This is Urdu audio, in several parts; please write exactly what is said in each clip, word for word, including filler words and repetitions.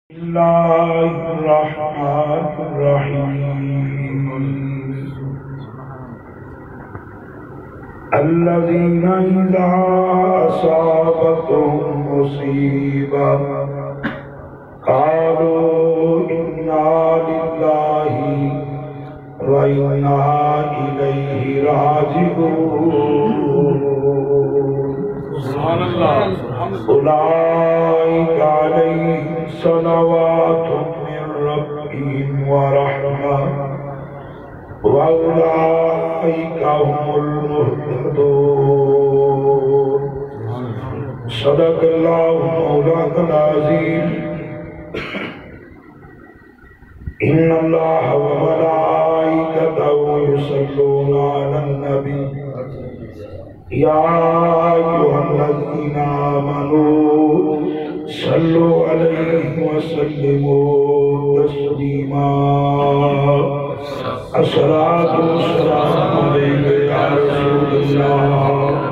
الله الرحمن الرحيم الذين إذا أصابتهم مصيبة قالوا إنا لله وإنا إليه راجعون سبحان اللہ أولئك عليهم صلوات من ربهم ورحمة وأولئك هم المهتدون صدق الله مولانا العظيم إن الله وملائكته يصلون على النبي يا أيها الذين آمنوا صلوا عليه وسلموا تسليما الصلاة والسلام عليك يا رسول الله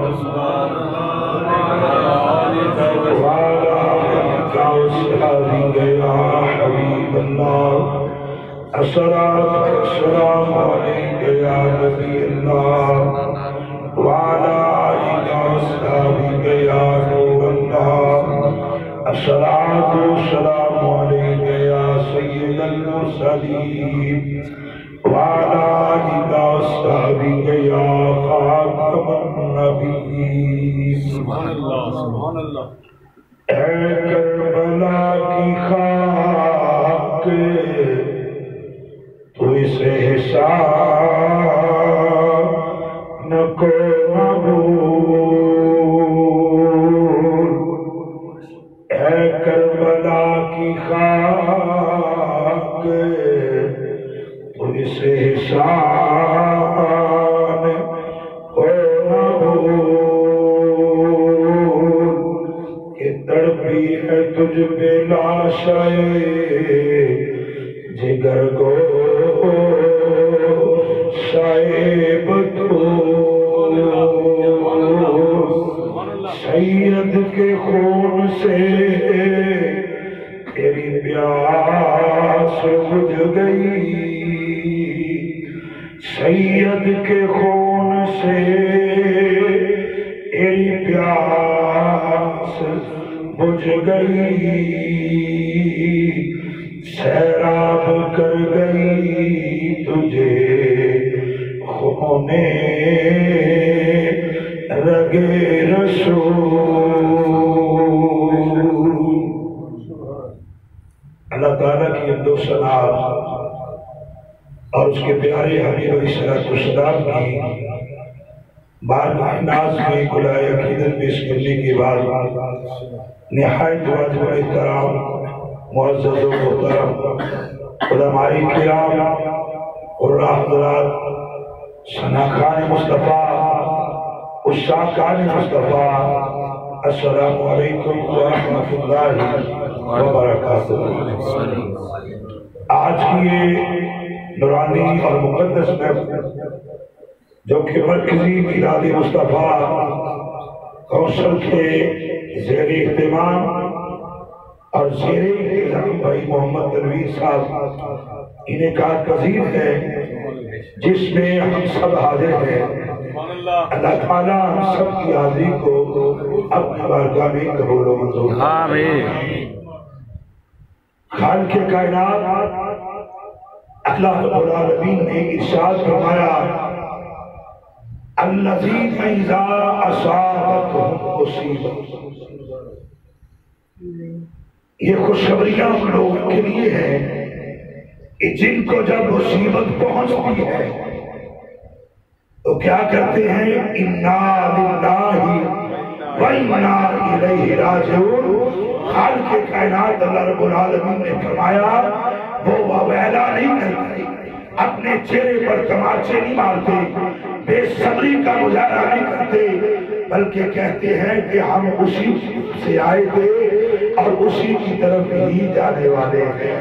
وعلى آلك وصحبك يا حبيب الله الصلاة والسلام عليك يا نبي الله وعلى آلك وصحبك يا نور الله الصلاة والسلام عليك يا سيد المرسلين وعلى آلك وصحبك يا خاتم النبيين سبحان اللہ سبحان اللہ اے کربلا کی خاک تو اسے حساب نہ کو مبول اے کربلا کی خاک تو اسے حساب کو مبول کہ تڑپی ہے تجھ پہ لاشائے جگر کو شائب تو سید کے خون سے تیری پیاس بجھ گئی سید کے خون سے تیری پیاس بجھ گئی سیراب کر گئی تجھے خونے رگے رسول اللہ تعالیٰ کی حمد و ثنا اور اس کے پیارے حبیب علیہ السلام کی بارگاہ ناز میں گلائے عقیدت پیش کرنے کے بعد نہایت واجب احترام معزز و محترم علماء کرام اور حضرات شناخان مصطفیٰ اشاقان مصطفیٰ السلام علیکم ورحمۃ اللہ وبرکاتہ آج کی یہ نورانی اور مقدس محفل جو کہ مرکزی میلاد مصطفیٰ کونسل کے زیر اہتمام اور زیر انتظام بھائی محمد تنویر صاحب انعقاد پذیر ہے جس میں ہم سب حاضر ہیں اللہ تعالیٰ ہم سب کی حاضری کو اپنی بارگاہ میں قبول و منظور آمین خالق کائنات اللہ رب العالمین نے ارشاد فرمایا الذین اذا اصابتهم مصیبۃ یہ خوشخبریاں ان لوگوں کے لیے ہے کہ جن کو جب مصیبت پہنچتی ہے تو کیا کرتے ہیں انا للہ و انا الیہ راجعون خالق کائنات اللہ رب العالمین نے فرمایا وہ ویلا نہیں کرتے اپنے چہرے پر تماچے نہیں مارتے بے صبری کا مظاہرہ نہیں کرتے بلکہ کہتے ہیں کہ ہم اسی سے آئے تھے اور اسی کی طرف ہی جانے والے ہیں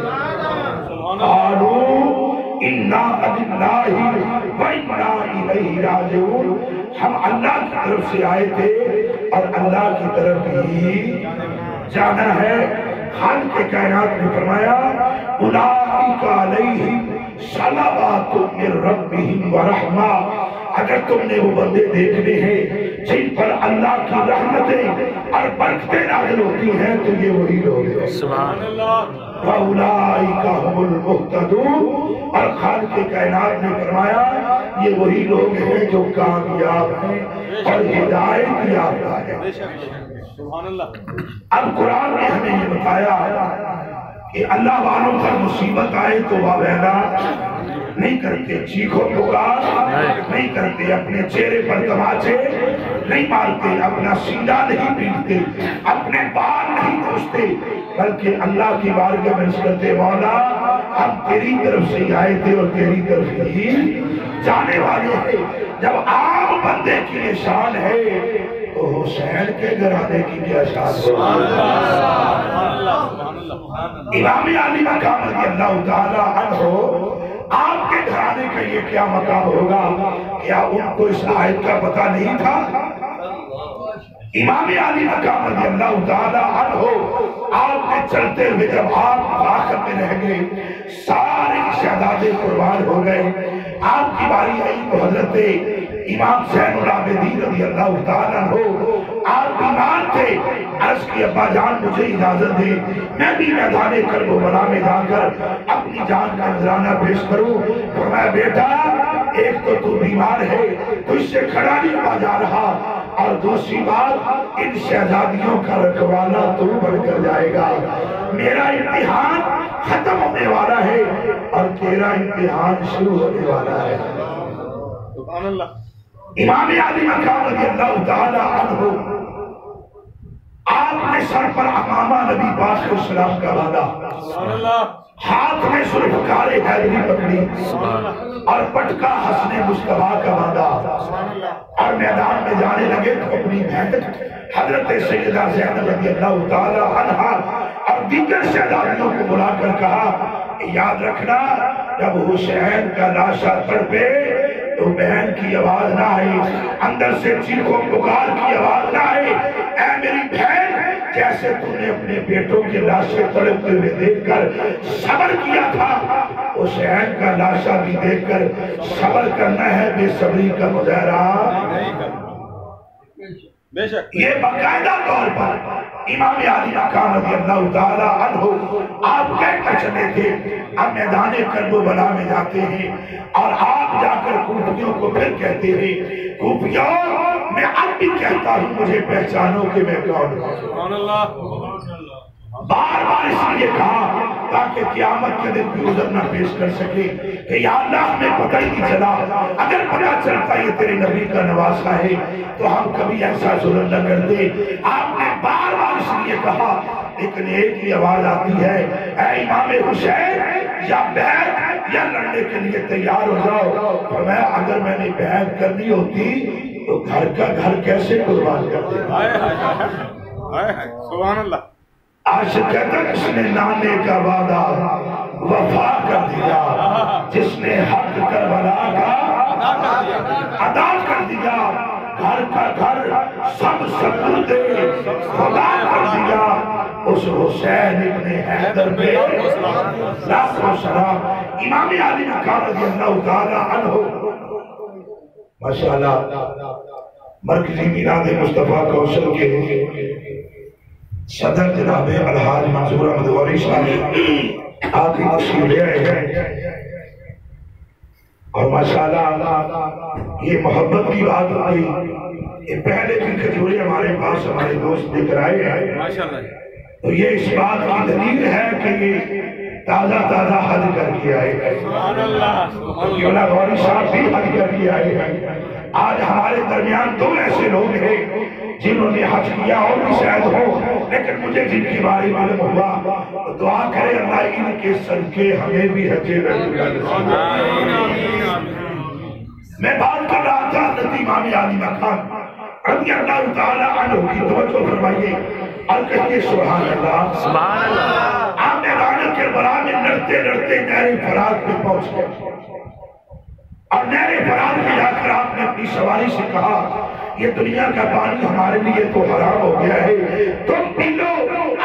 قالوا انا للہ و انا الیہ راجعون ہم اللہ کی طرف سے آئے تھے اور اللہ کی طرف ہی جانا ہے خالق کے کائنات نے فرمایا اولئک علیہم صلوات من ربہم ورحمہ، اگر تم نے وہ بندے دیکھنے ہیں جن پر اللہ کی رحمتیں اور برکتیں نازل ہوتی ہیں تو یہ وہی لوگ ہیں۔ سبحان اللہ۔ فَأُولَئِكَ هُمُ الْمُهْتَدُونَ، اور خالق کائنات نے فرمایا یہ وہی لوگ ہیں جو کامیاب ہیں اور ہدایت یافتہ ہیں۔ سبحان اللہ۔ اب قرآن نے ہمیں یہ بتایا کہ اللہ والوں پر مصیبت آئے تو واویلا نہیں کرتے، چیخو پکار نہیں کرتے، اپنے چہرے پر تماچے نہیں مارتے، اپنا سینہ نہیں پیٹتے، اپنے بال نہیں پوچھتے، بلکہ اللہ کی بارگاہ میں عرض کرتے مولا ہم تیری طرف سے ہی آئے تھے اور تیری طرف ہی جانے والے ہیں۔ جب عام بندے کی یہ شان ہے تو حسین کے گھرانے کی کیا شان ہے؟ امام علی مقام رضی اللہ تعالیٰ عنہ، آپ کے گھرانے کا یہ کیا مقام ہوگا؟ کیا ان کو اس آیت کا پتہ نہیں تھا؟ امام علی مقام رضی اللہ تعالیٰ عنہ، آپ نے چلتے ہوئے جب آپ آخر میں رہ گئے، سارے شہزادے قربان ہو گئے، آپ کی باری آئی تو حضرت امام زین العابدین رضی اللہ تعالیٰ عنہ آپ بیمار تھے، عرض کی ابا جان مجھے اجازت دے میں بھی میدان کرب و بلا میں جا کر اپنی جان کا نذرانہ پیش کروں۔ فرمایا بیٹا ایک تو تو بیمار ہے تو اس سے کھڑا نہیں ہوا جا رہا، اور دوسری بات ان شہزادیوں کا رکھوالا تو بڑھ کر جائے گا، میرا امتحان ختم ہونے والا ہے اور تیرا امتحان شروع ہونے والا ہے۔ سبحان اللہ۔ امام علی مقام رضی اللہ تعالیٰ عنہ، آپ نے سر پر امامہ نبی پاک کو سلام کا باندھا، سبحان اللہ۔ ہاتھ میں ذوالفقار حیدری پکڑی اور پٹکا حسن مصطفیٰ کا باندھا، اور میدان میں جانے لگے تو اپنی بہن حضرت سیدہ زینب رضی اللہ تعالیٰ عنہ اور دیگر شہزادیوں کو بلا کر کہا یاد رکھنا جب حسین کا لاشا تڑپے تو بہن کی آواز نہ آئی، اندر سے چیخوں پکار کی آواز نہ آئی، اے میری بہن جیسے تم نے اپنے بیٹوں کے لاشیں تڑپتے ہوئے دیکھ کر صبر کیا تھا، حسین کا لاشا بھی دیکھ کر صبر کرنا ہے، بے صبری کا مظاہرہ نہیں کرنا۔ بے شک یہ باقاعدہ طور پر امام علی مقام رضی اللہ تعالیٰ عنہ آپ کہہ کر چلے تھے ہم میدان کرب و بلا میں جاتے ہیں، اور آپ جا کر کوفیوں کو پھر کہتے ہیں کوفیوں میں اب بھی کہتا ہوں مجھے پہچانو کہ میں کون ہوں۔ سبحان اللہ۔ بار بار اس لیے کہا تاکہ قیامت کے دن بھی عذر نہ پیش کر سکے کہ یا اللہ ہمیں پتہ ہی نہیں چلا، اگر پتہ چلتا یہ تیرے نبی کا نواسہ ہے تو ہم کبھی ایسا ظلم نہ کرتے۔ آپ نے بار بار اس لیے کہا، لیکن ایک ہی آواز آتی ہے اے امام حسین یا بیعت یا لڑنے کے لیے تیار ہو جاؤ۔ فرمایا اگر میں نے بیعت کرنی ہوتی تو گھر کا گھر کیسے قربان کرتے؟ سبحان اللہ۔ عاشق کہتا جس نے نانے کا وعدہ وفا کر دیا، جس نے حق کربلا کا ادا کر دیا، گھر کا گھر سب سپرد خدا کر دیا، اس حسین ابن حیدر پہ لاکھوں سلام۔ امام علی مقام رضی اللہ تعالیٰ عنہ ماشاءاللہ مرکزی میلاد مصطفیٰ کوثر کے صدر جناب الحاج منظور احمد غوری صاحب آپ کی تشریف لے آئے ہیں، اور ماشاءاللہ یہ محبت کی بات آئی، یہ پہلے بھی کھجورے ہمارے پاس ہمارے دوست لے کر آئے ہیں، تو یہ اس بات کی دلیل ہے کہ یہ تازہ تازہ حج کر کے آئے ہیں، کیونکہ غوری صاحب بھی حج کر کے آئے ہیں۔ آج ہمارے درمیان دو ایسے لوگ ہیں جنہوں نے حج کیا اور بھی شاید ہو، لیکن مجھے جن کے بارے معلوم ہوا تو دعا کرے اللہ ان کے صدقے ہمیں بھی حج رسول اللہ۔ میں بات کر رہا تھا حضرت امام علی مقام رضی اللہ تعالیٰ عنہ کی، توجہ فرمائیے اور کہیے سبحان اللہ۔ سبحان اللہ۔ آپ میدان کربلا میں لڑتے لڑتے نہر فرات میں پہنچ گئے، اور نہر فرات میں جا کر آپ نے اپنی سواری سے کہا یہ دنیا کا پانی ہمارے لیے تو حرام ہو گیا ہے، تم پی لو، آسمان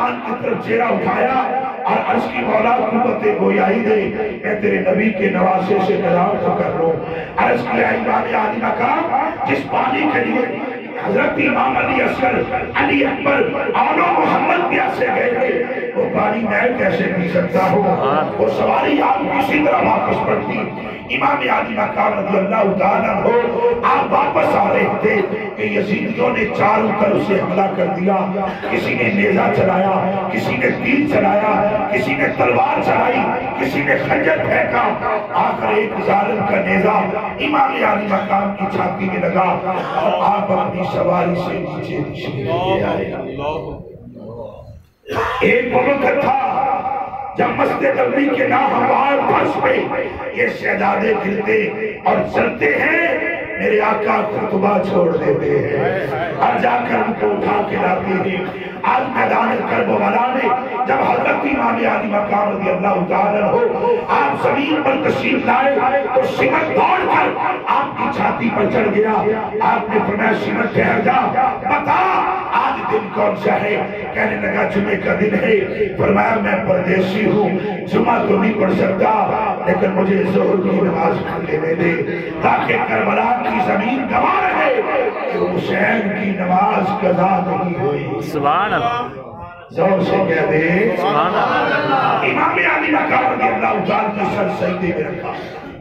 آسمان کی طرف چہرہ اٹھایا اور عرض کی مولا قوت گویائی دے، میں تیرے نبی کے نواسے سے نظام کو کر لوں۔ عرض کیا امام عالی مقام جس پانی کے لیے حضرت امام علی اصغر علی اکبر آنو محمد پیاسے گئے تھے، وہ پانی میں کیسے پی سکتا ہوں؟ وہ سواری آپ کسی طرح واپس پڑتی۔ امام عالی مقام رضی اللہ تعالیٰ ہو آپ واپس آ رہے تھے کہ یزیدیوں نے چاروں طرف سے حملہ کر دیا، کسی نے نیزہ چلایا، کسی نے تیر چلایا، کسی نے تلوار چلائی، کسی نے خنجر پھینکا، آخر ایک ظالم کا نیزہ امام عالی مقام کی چھاتی میں لگا اور آپ اپنی سواری سے نیچے نشے آئے۔ ایک وقت تھا جب مسجد نبوی کے ناہموار فرش پہ یہ شہزادے گرتے اور چلتے ہیں، میرے آقا خطبہ چھوڑ دیتے ہیں اور جا کر ان کو اٹھا کے لاتے ہیں۔ آج میدان کربلا میں جب حضرت امام عالی مقام رضی اللہ تعالیٰ ہو آپ زمین پر تشریف لائے تو سمت دوڑ کر آپ کی چھاتی پر چڑھ گیا۔ آپ نے فرمایا سمت ٹھہر جا، بتا آج دن کون سا ہے؟ کہنے لگا جمعے کا دن ہے۔ فرمایا میں پردیسی ہوں، جمعہ تو نہیں پڑھ سکتا، لیکن مجھے ظہر کی نماز پڑھ لینے دے تاکہ کربلا کی زمین گواہ رہے کہ حسین کی نماز قضا نہیں ہوئی۔ سبحان اللہ، زور سے کہہ دے سبحان اللہ۔ امام عالی مقام رضی اللہ تعالیٰ کی سر سجدے میں رکھا،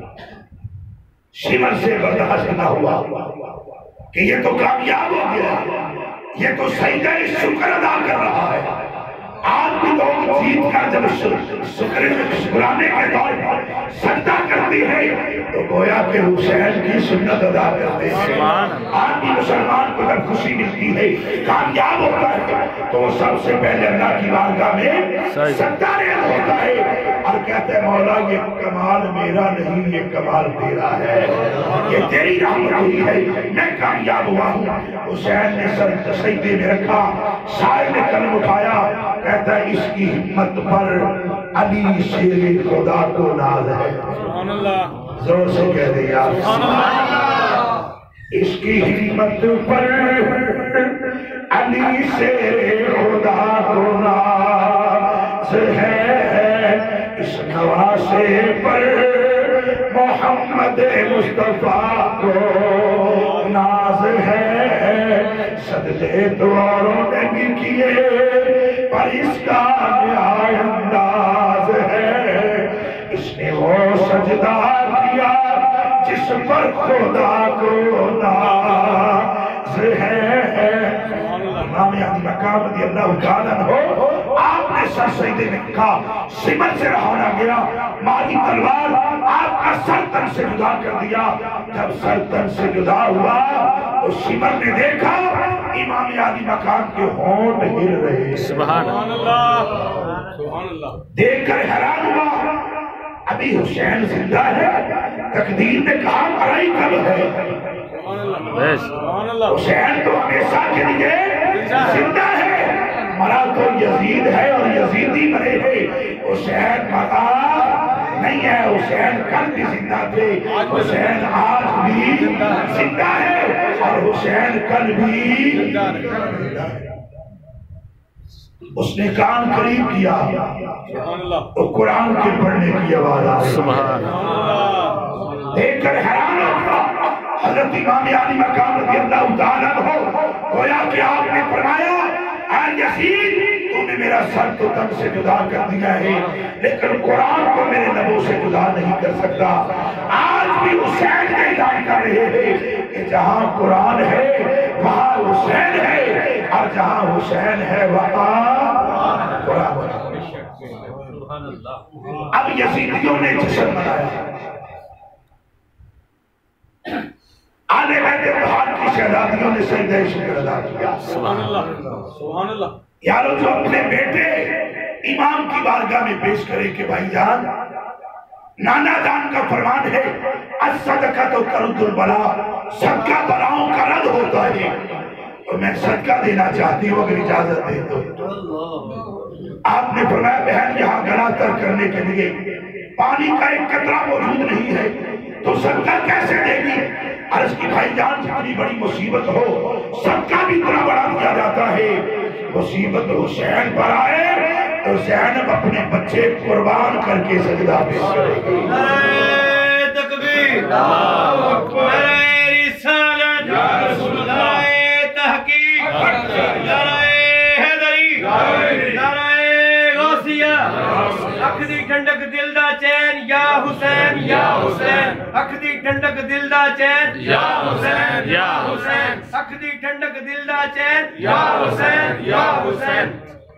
شمر سے برداشت نہ ہوا کہ یہ تو کامیاب ہو گیا، یہ تو سجدہ شکر ادا کر رہا ہے۔ آج بھی لوگ جیت کر جب شکر شکرانے کے طور پر سجدہ کرتے ہیں تو گویا کہ حسین کی سنت ادا کرتے ہیں۔ آج بھی مسلمان کو جب خوشی ملتی ہے، کامیاب ہوتا ہے، تو وہ سب سے پہلے اللہ کی بارگاہ میں سجدہ ریز ہوتا ہے اور کہتے ہیں مولا یہ کمال میرا نہیں، یہ کمال تیرا ہے، یہ تیری رحمت ہوئی ہے، میں کامیاب ہوا ہوں۔ حسین نے سر سجدے میں رکھا، شاعر نے قلم اٹھایا، کہتا ہے اس کی ہمت پر علی شیر خدا کو ناز ہے۔ سبحان اللہ، زور سے کہہ دے یار سبحان اللہ۔ اس کی ہمت پر علی شیر خدا کو ناز ہے، اس نواسے پر محمد مصطفیٰ کو ناز ہے۔ سجدے تو اوروں نے بھی کیے پر اس کا نہایت انداز ہے، اس نے وہ سجدہ کیا جس پر خدا کو ناز ہے۔ امام عالی مقام رضی اللہ تعالیٰ ہو آپ نے سر سجدے میں کہا، سمر سے رہونا گیا، ماری تلوار آپ کا سر تن سے جدا کر دیا۔ جب سر تن سے جدا ہوا تو سمر نے دیکھا امام عالی مقام کے ہونٹ ہل رہے۔ سبحان اللہ، سبحان اللہ۔ دیکھ کر حیران ہوا، ابھی حسین زندہ ہے؟ تقدیر نے کہا مرائی کب ہے؟ حسین تو ہمیشہ کے لیے زندہ ہے، مرا تو یزید ہے اور یزیدی مرے ہیں۔ حسین مرا نہیں ہے، حسین کل بھی زندہ تھے، حسین آج بھی زندہ ہے اور حسین کل بھی زندہ ہے۔ اس نے کان قریب کیا تو قرآن کے پڑھنے کی آواز آئی، سبحان دیکھ کر حیران ہوا۔ حضرت امام عالی مقام رضی اللہ تعالیٰ عنہ گویا کہ آپ نے فرمایا اے یزید تو نے میرا سر تو تن سے جدا کر دیا ہے، لیکن قرآن کو میرے لبوں سے جدا نہیں کر سکتا۔ آج بھی حسین کا اعلان کر رہے ہیں کہ جہاں قرآن ہے وہاں حسین ہے اور جہاں حسین ہے وہاں قرآن ہے۔ اب یزیدیوں نے جشن منایا، آنے بیت بہار کی شہزادیوں نے سجدہ شکر ادا کیا۔ سبحان اللہ، سبحان اللہ۔ یارو جو اپنے بیٹے امام کی بارگاہ میں پیش کرے کہ بھائی جان، نانا جان کا فرمان ہے الصدقہ تو کرد البلا، صدقہ بلاؤں کا رد ہوتا ہے، اور میں صدقہ دینا چاہتی ہوں اگر اجازت دے تو۔ آپ نے فرمایا بہن یہاں گلا تر کرنے کے لیے پانی کا ایک قطرہ موجود نہیں ہے تو صدقہ کیسے دے گی؟ عرض کی بھائی جان جتنی بڑی مصیبت ہو صدقہ بھی اتنا بڑا دیا جاتا ہے۔ مصیبت حسین پر آئے تو زینب اپنے بچے قربان کر کے سجدہ پیش کرے گی۔ نعرہ تکبیر، نعرہ رسالت، نعرہ تحقیق، نعرہ حیدری، نعرہ غوثیہ، اکھ دی ٹھنڈک دل دا چین یا حسین یا حسین، اکھ دی ٹھنڈک دل دا چین یا حسین یا حسین، اکھ دی ٹھنڈک دل دا چین یا حسین یا حسین۔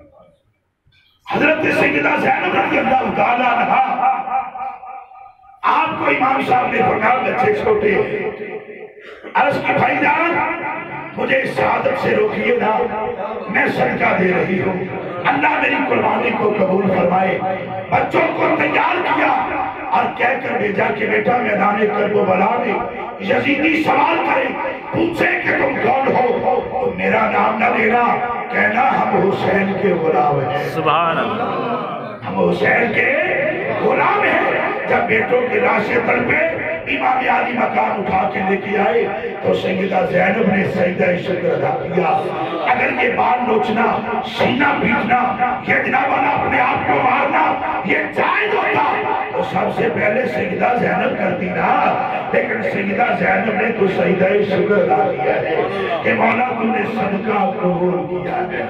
حضرت سیدہ زینب رضی اللہ تعالیٰ عنہا، آپ کو امام صاحب نے فرمایا بچے چھوٹے عرض کی بھائی جان مجھے اس عادت سے روکیے نا، میں صدقہ دے رہی ہوں، اللہ میری قربانی کو قبول فرمائے۔ بچوں کو تیار کیا اور کہہ کر بھیجا کہ بیٹا میدان کربلا میں یزیدی سوال کرے، پوچھے کہ تم کون ہو تو میرا نام نہ لینا، کہنا ہم حسین کے غلام ہیں۔ سبحان اللہ، ہم حسین کے غلام ہیں۔ جب بیٹوں کی لاشیں تڑپے امام علی مقام اٹھا کے لے کے آئے تو سیدہ زینب نے سجدہ شکر ادا کیا۔ اگر یہ بال نوچنا، سینہ پیٹنا، یہ جناب والا اپنے آپ کو مارنا یہ جائز ہوتا تو سب سے پہلے سیدہ زینب کرتی نا، لیکن سیدہ زینب نے تو سجدہ شکر ادا کیا ہے کہ مولا تو نے صدقہ قبول کیا ہے۔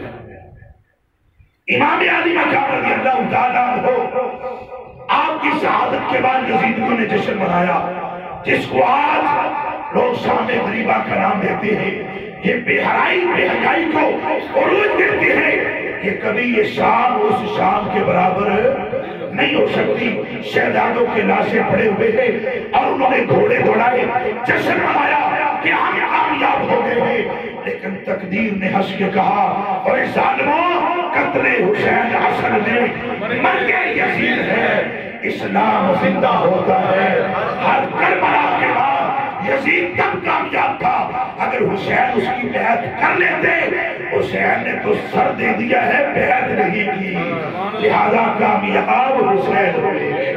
امام علی مقام رضی اللہ تعالیٰ عنہ آپ کی شہادت کے بعد یزیدیوں نے جشن منایا، جس کو آج لوگ شام غریبہ کا نام دیتے ہیں۔ یہ بے حیائی بے حیائی کو عروج دیتے ہیں، یہ کبھی یہ شام اس شام کے برابر نہیں ہو سکتی۔ شہزادوں کے لاشیں پڑے ہوئے ہیں اور انہوں نے گھوڑے دوڑائے، جشن منایا کہ ہم کامیاب ہو گئے ہیں، لیکن تقدیر نے ہنس کے کہا اور ظالموں قتل حسین اصل میں مرگ یزید ہے، اسلام زندہ ہوتا ہے۔ ہر کربلا کے بعد یزید کب کامیاب تھا؟ اگر حسین اس کی بیعت کر لیتے، حسین نے تو سر دے دیا ہے، بیعت نہیں کی، لہذا کامیاب حسین ہوئے۔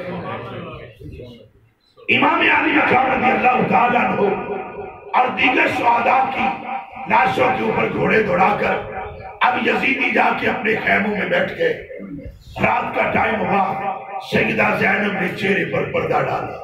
امام علی مقام رضی اللہ تعالیٰ عنہ اور دیگر شہداء کی لاشوں کے اوپر گھوڑے دوڑا کر اب یزیدی جا کے اپنے خیموں میں بیٹھ گئے۔ رات کا ٹائم ہوا، سیدہ زینب نے چہرے پر پردہ ڈالا،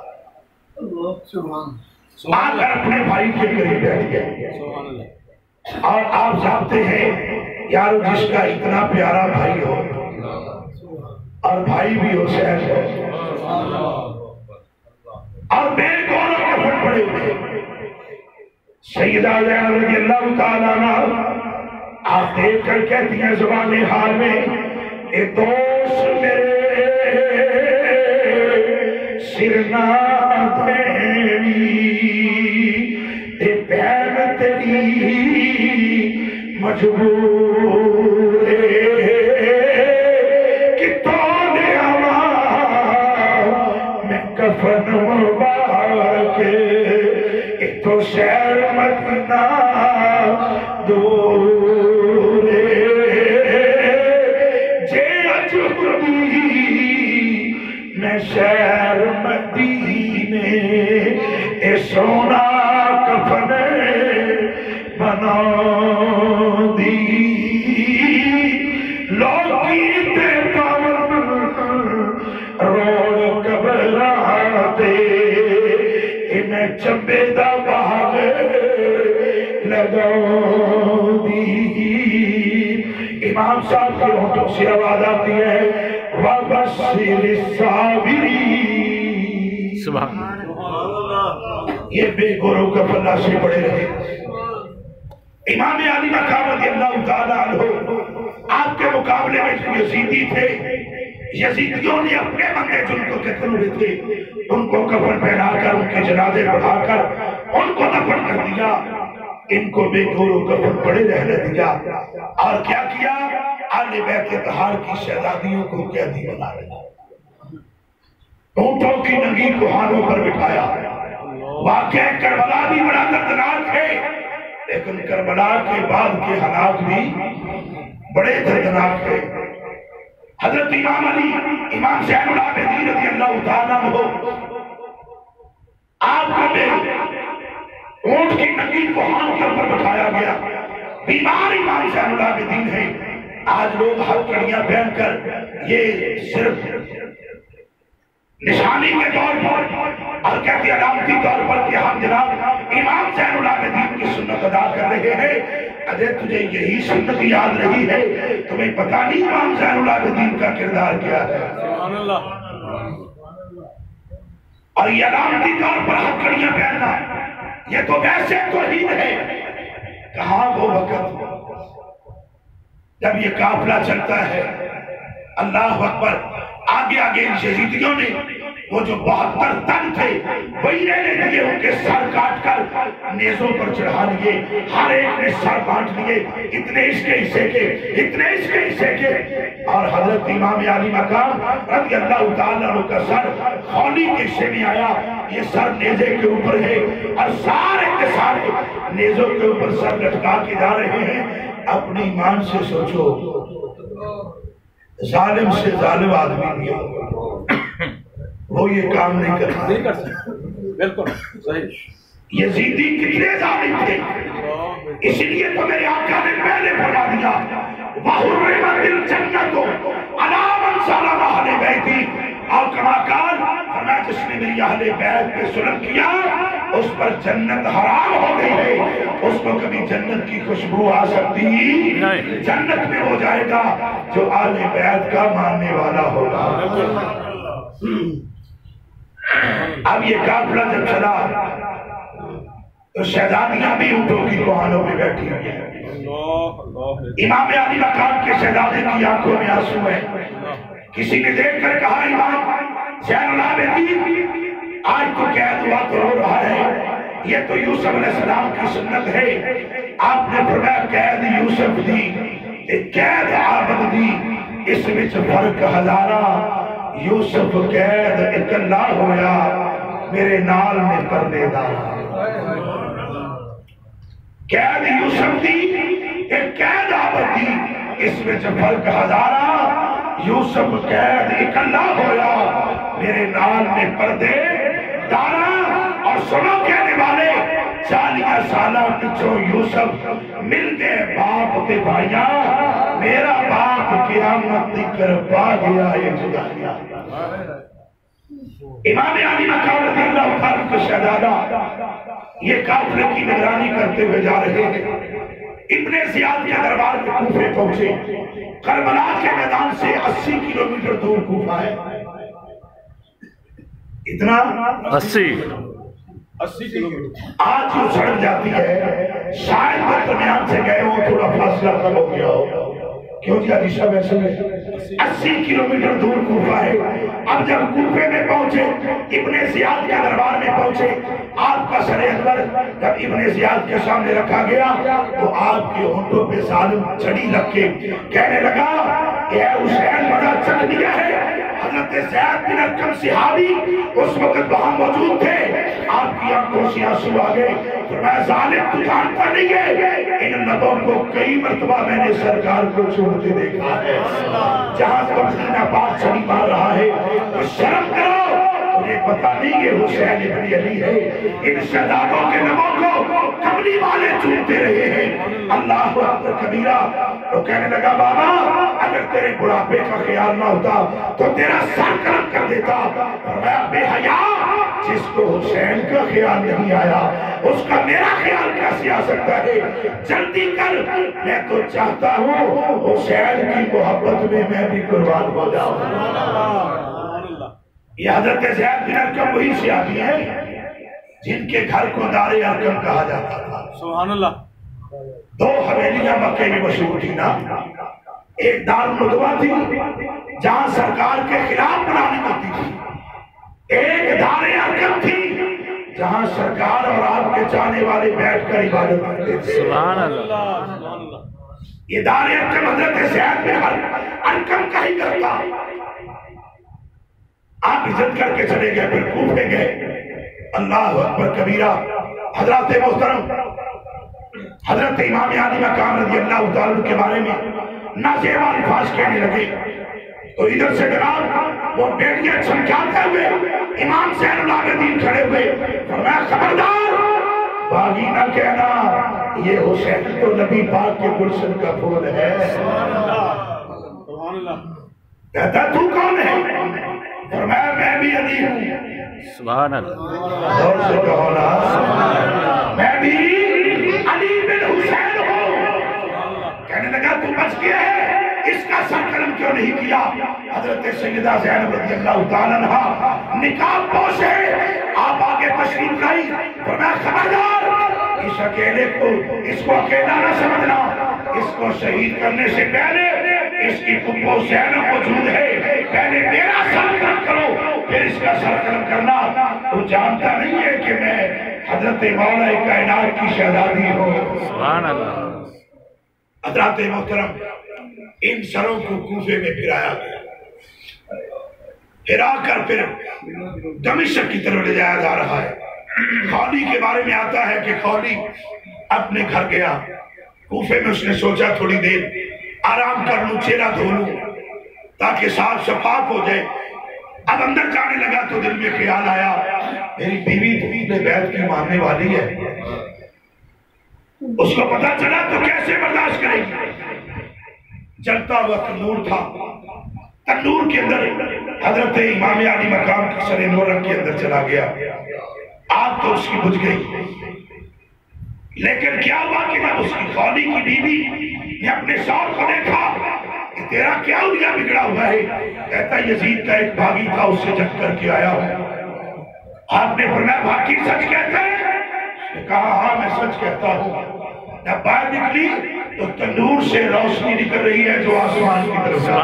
آ کر اپنے بھائی کے قریب بیٹھ گئے۔ اور آپ جانتے ہیں یارو جس کا اتنا پیارا بھائی ہو اور بھائی بھی حسین ہو اور بے گوروں کے پھٹ پڑے ہوئے، سیدہ زینب رضی اللہ تعالیٰ عنہ آپ دیکھ کر کہتی ہیں زبان حال میں، اے دوست میرے سرنا تیری، اے بہن تیری مجبور کہ تو نے آواز میں کفن مبارک اے تو شہر مدینہ دور جے اجبی میں شہر مدینے اے سونا کفن بنا دی لوگی تے پاور روڑ کبراتے انہیں چمبے دا باغ لگا دی۔ امام صاحب کے ہونٹوں سے آواز آتی ہے وَبَشِّرِ الصَّابِرِينَ۔ سبحان یہ بے گوروں کا پلہ سے پڑے رہے۔ امام علی مقام رضی اللہ تعالیٰ عنہ آپ کے مقابلے میں جو یزیدی تھے، یزیدیوں نے اپنے بندے جن کو قتل ہوئے تھے ان کو کفن پہنا کر ان کے جنازے بڑھا کر ان کو دفن کر دیا، ان کو بے گوروں کفن پڑے رہنے دیا، اور کیا کیا؟ اہل بیت اطہار کی شہزادیوں کو قیدی بنا رہا، اونٹوں کی ننگی کوہانوں پر بٹھایا۔ واقعہ کربلا بھی بڑا دردناک ہے، لیکن کربلا کے بعد کے حالات بھی بڑے دردناک ہے۔ حضرت امام علی امام زین العابدین رضی اللہ تعالیٰ عنہ آپ کو بے اونٹ کی ننگی کوہان کے اوپر بٹھایا گیا، بیمار امام زین العابدین ہے. آج لوگ ہتھکڑیاں پہن کر یہ صرف نشانی کے طور پر اور کہتے علامتی طور پر کہ ہم جناب امام زین العابدین کی سنت ادا کر رہے ہیں. اجے تجھے یہی سنت یاد رہی ہے؟ تمہیں پتہ نہیں امام زین العابدین کا کردار کیا ہے؟ سبحان اللہ. اور یہ علامتی طور پر ہتھکڑیاں پہننا یہ تو ویسے توہین ہے. کہاں وہ وقت جب یہ قافلہ چلتا ہے، اللہ اکبر، آگے آگے یزیدیوں نے وہ جو بہتر تن تھے وہی رہنے لگے، ان کے سر کاٹ کر نیزوں پر چڑھا لیے، ہر ایک نے سر بانٹ لیے، اتنے اس کے حصے کے، اتنے اس کے حصے کے. اور حضرت امام علی مقام رضی اللہ تعالیٰ عنہ کا سر خولی کے حصے میں آیا. یہ سر نیزے کے اوپر ہے اور سارے کے سارے نیزوں کے اوپر سر لٹکا کے جا رہے ہیں. اپنی ایمان سے سوچو، ظالم سے ظالم آدمی بھی ہوگا، وہ یہ کام نہیں کرتا. نہیں کر سکتے. بالکل صحیح. یزیدی کتنے ظالم تھے، اس لیے تو میرے آقا نے پہلے فرما دیا وَحُرِّمَتِ الْجَنَّةُ عَلَىٰ مَنْ صَلَّى عَلَىٰ بَيْتِي. اور کما قال فرمایا جس نے میری اہل بیت پہ ظلم کیا اس پر جنت حرام ہو گئی ہے، اس کو کبھی جنت کی خوشبو آ سکتی نہیں. جنت میں ہو جائے گا جو اہل بیت کا ماننے والا ہوگا. اب یہ قافلہ جب چلا تو شہزادیاں بھی اونٹوں کی کوہانوں پہ بیٹھی ہوئی ہیں. امام علی مقام کے شہزادے کی آنکھوں میں آنسو ہے. کسی نے دیکھ کر کہا امام زین العابدین آج تو قید ہوا تو رو رہا ہے، یہ تو یوسف علیہ السلام کی سنت ہے. آپ نے فرمایا قید یوسف دی، قید عابد دی، اس وچ فرق ہزارہ. یوسف قید اکلا ہویا، میرے نال میں پردے دار. قید یوسف دی، ایک قید عابد دی، اس وچ فرق ہزارہ. یوسف قید اکلا ہویا، میرے نال میں پردے دارا. اور سنو کہنے والے، چالیہ سالہ پچھو یوسف مل گئے باپ کے بھائیاں، میرا باپ قیامت ذکر پا گیا یہ جدا گیا. امام علی مقام رضی اللہ تعالیٰ کا شہزادہ یہ قافلے کی نگرانی کرتے ہوئے جا رہے ہیں. ابن زیاد کے دربار میں کوفے پہنچے. کربلا کے میدان سے اسی کلومیٹر دور کوفہ ہے. اتنا اسی اسی کلومیٹر. آج جو سڑک جاتی ہے شاید وہ درمیان سے گئے ہو تھوڑا فاصلہ کم ہو گیا ہو. کیوں جی علی صاحب ایسے میں اسی کلومیٹر دور کوفہ ہے. اب جب کوفے میں پہنچے، ابن زیاد کے دربار میں پہنچے، آپ کا سر اکبر جب ابن زیاد کے سامنے رکھا گیا تو آپ کے ہونٹوں پہ ظالم چھڑی رکھ کے کہنے لگا کہ اے حسین بڑا چک دیا ہے. حضرت زید بن ارقم صحابی اس وقت وہاں موجود تھے. آپ کی آنکھوں سے آنسو آ گئے. فرمایا ظالم تو جانتا نہیں ہے ان لبوں کو کئی مرتبہ میں نے سرکار کو چھوڑتے دیکھا ہے. جہاں تو مدینہ پاک چھڑی مار رہا ہے تو شرم کرو، مجھے پتا نہیں کہ حسین ابن علی ہے. ان شہزادوں کے نموں کو کملی والے چومتے رہے ہیں. اللہ اکبر کبیرہ. تو کہنے لگا بابا اگر تیرے بڑھاپے کا خیال نہ ہوتا تو تیرا سر قلم کر دیتا. فرمایا بے حیا، جس کو حسین کا خیال نہیں آیا اس کا میرا خیال کیسے آ سکتا ہے؟ جلدی کر، میں تو چاہتا ہوں حسین کی محبت میں میں بھی قربان ہو جاؤں. یہ حضرت زید بن ارقم وہی صحابی ہیں جن کے گھر کو دار ارقم کہا جاتا تھا. سبحان اللہ. دو حویلیاں مکے میں مشہور تھی نا. ایک دار الندوہ تھی جہاں سرکار کے خلاف بنانی ہوتی تھی، ایک دار ارقم تھی جہاں سرکار اور آپ کے چاہنے والے بیٹھ کر عبادت کرتے تھے. سبحان اللہ. یہ دار ارقم حضرت زید بن ارقم کا ہی کرتا. آپ عزت کر کے چلے گئے، پھر کوفے گئے. اللہ اکبر کبیرہ. حضرت محترم حضرت امام علی مقام رضی اللہ تعالیٰ کے بارے میں نازیبا الفاظ کہنے لگے تو ادھر سے جناب وہ بیٹیاں چمکاتے ہوئے امام زین العابدین کھڑے ہوئے. فرمایا خبردار باغی نہ کہنا، یہ حسین تو نبی پاک کے گلشن کا پھول ہے۔ کہتا تو کون ہے؟ فرمایا میں بھی علی ہوں۔ سبحان اللہ، اور سے کہو نا میں بھی علی بن حسین ہوں۔ کہنے لگا تو بچ گیا ہے، اس کا سر قلم کیوں نہیں کیا؟ حضرت سیدہ زینب رضی اللہ تعالیٰ عنہ نقاب پوش ہے، آپ آگے تشریف لائی، فرمایا خبردار اس اکیلے کو، اس کو اکیلا نہ سمجھنا، اس کو شہید کرنے سے پہلے اس کی پھپھو زینب موجود ہے، پہلے میرا سر قلم کرو پھر اس کا سر قلم کرنا۔ تو جانتا نہیں ہے کہ میں حضرت مولا کائنات کی شہزادی ہوں۔ سبحان اللہ۔ حضرات محترم، ان سروں کو کوفے میں پھرایا گیا، پھرا کر پھر دمشق کی طرف لے جایا جا رہا ہے۔ خولی کے بارے میں آتا ہے کہ خولی اپنے گھر گیا، کوفے میں اس نے سوچا تھوڑی دیر آرام کر لوں، چہرہ دھو لوں تاکہ صاف شفاف ہو جائے۔ اب اندر جانے لگا تو دل میں خیال آیا میری بیوی تو اہل بیت کی ماننے والی ہے، اس کو پتا چلا تو کیسے برداشت کرے گی؟ جلتا ہوا تنور تھا، تنور کے اندر حضرت امام علی مقام کی سر مورک کے اندر چلا گیا، آگ تو اس کی بجھ گئی۔ لیکن کیا ہوا کہ جب اس کی خولی کی بیوی نے اپنے شوہر کو دیکھا کہ تیرا کیا ہوا بگڑا ہوا ہے، کہتا یزید کا ایک بھاگی تھا اس سے جنگ کر کے آیا ہوں۔ آپ نے فرمایا بھاگی سچ کہتا ہے؟ اس نے کہا ہاں میں سچ کہتا ہوں۔ جب باہر نکلی تو تنور سے روشنی نکل رہی ہے جو آسمان کی طرف سے۔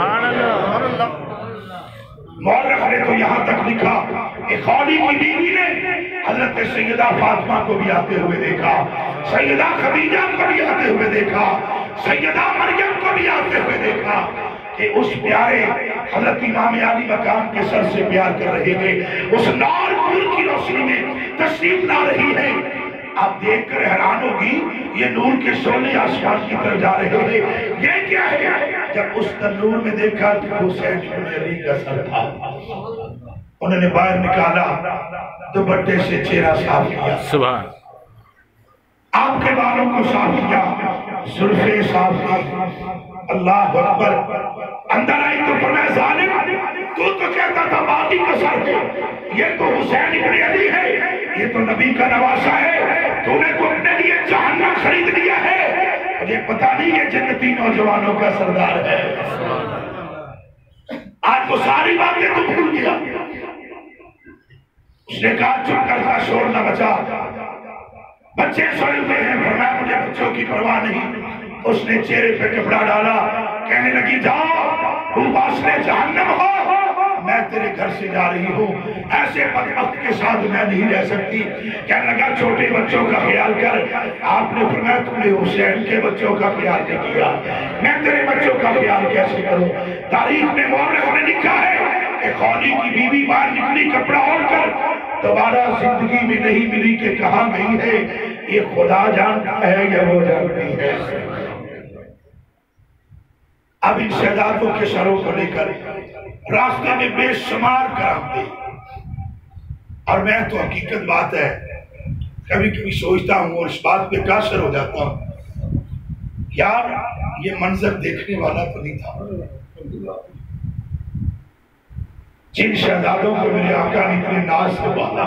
مورخ نے تو یہاں تک لکھا کہ خولی کی بیوی نے حضرت سیدہ فاطمہ کو بھی آتے ہوئے دیکھا، سیدہ خدیجہ کو بھی آتے ہوئے دیکھا، سیدہ مریم کو بھی آتے ہوئے دیکھا کہ اس پیارے حضرت امام علی مقام کے سر سے پیار کر رہے تھے، اس نار پور کی روشنی میں تشریف لا رہی ہے۔ آپ دیکھ کر حیران ہوگی یہ نور کے شعلے آسمان کی طرف جا رہے ہیں، یہ کیا ہے؟ جب اس تنور میں دیکھا کہ حسین بن علی کا سر تھا، انہوں نے باہر نکالا دوپٹے سے چہرہ صاف کیا، سبحان آپ کے بالوں کو صاف کیا، زلفیں صاف کی، اللہ اکبر۔ اندر آئی تو فرمایا ظالم تو تو کہتا تھا باقی کا سر ہے، یہ تو حسین بن علی ہے، یہ تو نبی کا نواسہ ہے، تو نے تو اپنے لیے جہنم خرید لیا ہے، مجھے پتا نہیں یہ جنتی نوجوانوں کا سردار ہے۔ آج وہ ساری باتیں تو بھول گیا۔ اس نے کہا چپ کر کا شور نہ بچا، بچے سوئے ہوئے ہیں، فرمایا مجھے بچوں کی پرواہ نہیں۔ اس نے چہرے پہ کپڑا ڈالا، کہنے لگی جاؤ تو واسطے جہنم ہو، میں تیرے گھر سے جا رہی ہوں، ایسے بدبخت کے ساتھ میں نہیں رہ سکتی۔ کہنے لگا چھوٹے بچوں کا خیال کر۔ آپ نے فرمایا تم نے حسین کے بچوں کا خیال نہیں کیا، میں تیرے بچوں کا خیال کیسے کروں؟ تاریخ میں مورخ نے لکھا ہے کہ خولی کی بیوی باہر نکلی کپڑا اوڑھ کر، دوبارہ زندگی میں نہیں ملی کہ کہاں گئی ہے، یہ خدا جانتا ہے یا وہ جانتی ہے۔ اب ان شہزادوں کے سروں کو لے کر راستے میں بے شمار کرامتے، اور میں تو حقیقت بات ہے کبھی کبھی سوچتا ہوں اور اس بات پہ قاصر ہو جاتا ہوں، یار یہ منظر دیکھنے والا تو نہیں تھا۔ جن شہزادوں کو میرے آقا نے اتنے ناز سے بالا،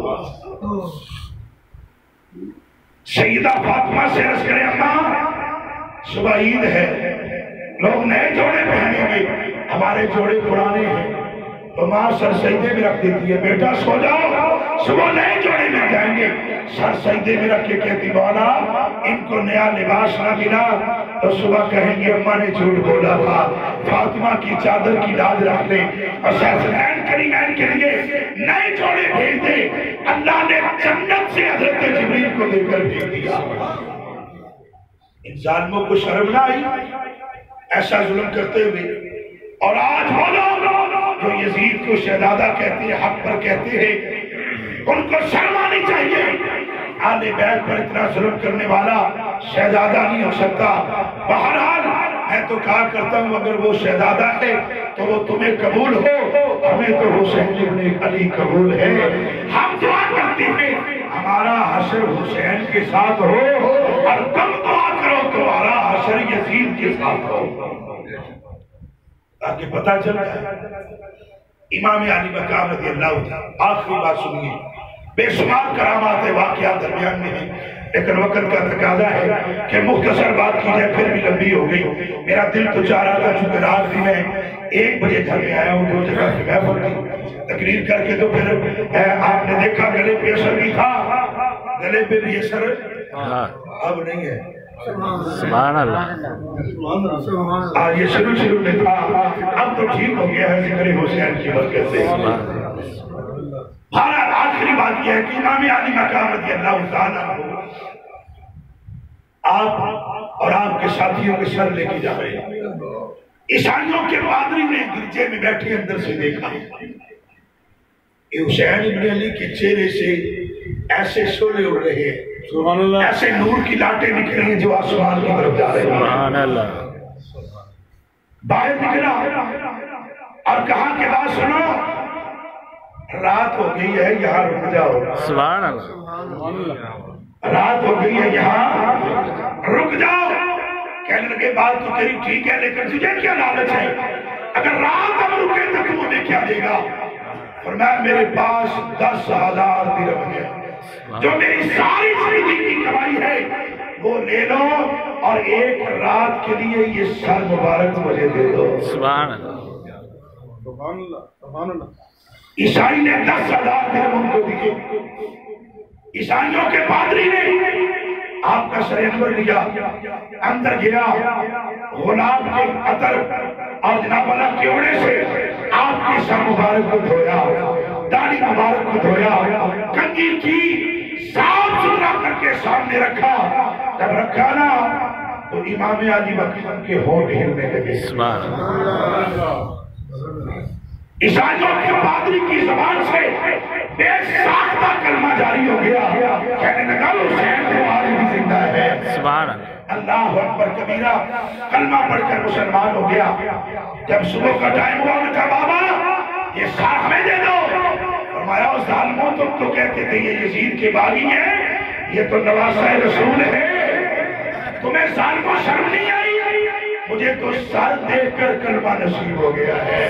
سیدہ فاطمہ سے عرض کرے اماں صبح عید ہے، لوگ نئے جوڑے پہنیں گے، ہمارے جوڑے پرانے ہیں، تو ماں سر سجدے میں رکھ دیتی ہے، بیٹا سو جاؤ صبح نئے جوڑے میں جائیں گے، سر سجدے میں رکھ کے کہتی مولا ان کو نیا لباس نہ ملا تو صبح کہیں گے اماں نے جھوٹ بولا تھا، فاطمہ کی چادر کی لاج رکھ لیں، اور سیدین کریمین کے لیے نئے جوڑے بھیج دے۔ اللہ نے جنت سے حضرت جبریل کو دے کر بھیج دیا۔ ان ظالموں کو شرم نہ آئی ایسا ظلم کرتے ہوئے؟ اور آج وہ لوگ جو یزید کو شہزادہ کہتے ہیں، حق پر کہتے ہیں، ان کو شرم آنی چاہیے۔ آل بیت پر اتنا ظلم کرنے والا شہزادہ نہیں ہو سکتا۔ بہرحال میں تو کہا کرتا ہوں اگر وہ شہزادہ ہے تو وہ تمہیں قبول ہو، ہمیں تو حسین ابن علی قبول ہے۔ ہم دعا کرتے ہیں ہمارا حشر حسین کے ساتھ ہو اور تم دعا کرو تمہارا حشر یزید کے ساتھ ہو، تاکہ پتہ چل جائے۔ امام علی مقام رضی اللہ عنہ، آخری بات سنیے، بے شمار کرامات واقعات درمیان میں ہیں، لیکن وقت کا تقاضا ہے کہ مختصر بات کی جائے، پھر بھی لمبی ہو گئی۔ میرا دل تو چاہ رہا تھا چونکہ رات بھی میں ایک بجے گھر میں آیا ہوں، دو جگہ پہ محفل کی تقریر کر کے، تو پھر آپ نے دیکھا گلے پہ اثر بھی تھا، گلے پہ بھی اثر اب نہیں ہے۔ سبحان اللہ، آج یہ شروع شروع میں تھا، اب تو ٹھیک ہو گیا ہے ذکر حسین کی برکت سے۔ بہرحال آخری بات یہ ہے کہ امام علی مقام رضی اللہ تعالیٰ عنہ آپ اور آپ کے ساتھیوں کے سر لے کے جا رہے ہیں۔ عیسائیوں کے پادری نے گرجے میں بیٹھے اندر سے دیکھا کہ حسین ابن علی کے چہرے سے ایسے شعلے اڑ رہے ہیں، سبحان اللہ، ایسے نور کی لاٹیں نکل رہی ہیں جو آسمان کی طرف جا رہے ہیں۔ سبحان اللہ، باہر نکلا اور کہا کہ بات سنو، رات ہو گئی ہے یہاں رک جاؤ، سبحان اللہ، رات ہو گئی ہے یہاں رک جاؤ۔ کہنے لگے بات تو تیری ٹھیک ہے، لیکن تجھے کیا لالچ ہے؟ اگر رات ہم رکے تو تم ہمیں کیا دے گا؟ فرمایا میرے پاس دس ہزار درہم ہے، جو میری ساری زندگی کی کمائی ہے وہ لے لو اور ایک رات کے لیے یہ سر مبارک مجھے دے دو۔ سبحان اللہ، سبحان اللہ، سبحان اللہ۔ عیسائی نے دس ہزار درہم ان کو دیے۔ عیسائیوں کے پادری نے آپ کا سر انور لیا، اندر گیا، غلام کے عطر اور جناب اللہ کے اوڑے سے آپ کے سر مبارک کو دھویا، داڑھی مبارک کو دھویا، کنگھی کی صاف ستھرا کر کے سامنے رکھا۔ جب رکھا نا تو امام علی مقام کے ہونٹ ہلنے لگے۔ سبحان اللہ، عیسائیوں کے پادری کی زبان سے بے ساختہ کلمہ جاری ہو گیا، کہنے لگا حسین تو آج بھی زندہ ہے۔ سبحان اللہ، اللہ اکبر کبیرہ، کلمہ پڑھ کر مسلمان ہو گیا۔ جب صبح کا ٹائم ہوا انہوں نے کہا بابا یہ سار ہمیں دے دو۔ فرمایا اس ظالموں تم تو کہتے تھے یہ یزید کے باغی ہیں، یہ تو نواسہ رسول ہے، تمہیں ظالموں شرم نہیں آئی؟ مجھے تو سر دیکھ کر کلمہ نصیب ہو گیا ہے۔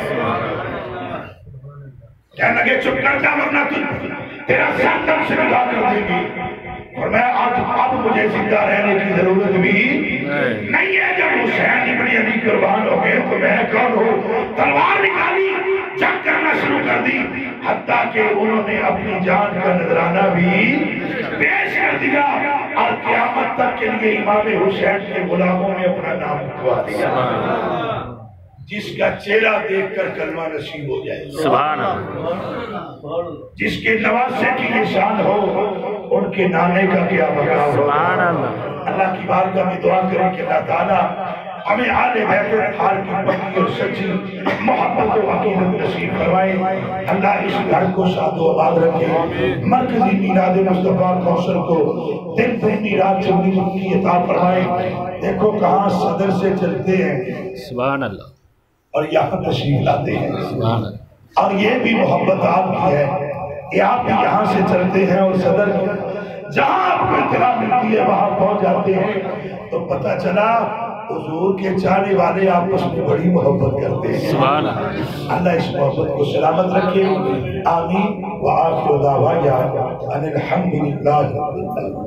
کہنے لگے چپ کر جا ورنہ تیرا سر دم سے جدا کر دے گی۔ اور میں آج اب مجھے زندہ رہنے کی ضرورت بھی نہیں ہے۔ جب حسین ابن علی قربان ہو گئے تو میں کون ہوں؟ تلوار نکالی، جنگ کرنا شروع کر دی، حتیٰ کہ انہوں نے اپنی جان کا نذرانہ بھی پیش کر دیا اور قیامت تک کے لیے امام حسین کے غلاموں میں اپنا نام لکھوا دیا۔ جس کا چہرہ دیکھ کر کلمہ نصیب ہو جائے، سبحان اللہ، جس کے نواسے کی یہ شان ہو، ان کے نانے کا کیا مقام ہو۔ سبحان اللہ، اللہ کی بارگاہ میں دعا کریں کہ اللہ تعالیٰ ہمیں آل بیت اطہار کی پکی اور سچی محبت و عقیدت نصیب فرمائے۔ اللہ اس گھر کو شاد و آباد رکھے، مرکزی میلاد مصطفیٰ کوثر کو دن دن رات چنی کی عطا فرمائے۔ دیکھو کہاں صدر سے چلتے ہیں سبحان اللہ، اور یہاں تشریف لاتے ہیں، سبحان اللہ، اور یہ بھی محبت آپ کی ہے کہ آپ بھی یہاں سے چلتے ہیں اور صدر جہاں آپ کو اطلاع ملتی ہے وہاں پہنچ جاتے ہیں، تو پتہ چلا حضور کے چاہنے والے آپس میں بڑی محبت کرتے ہیں۔ سبحان اللہ، اللہ اس محبت کو سلامت رکھے، آمین۔ وآخر دعوانا ان الحمد للہ۔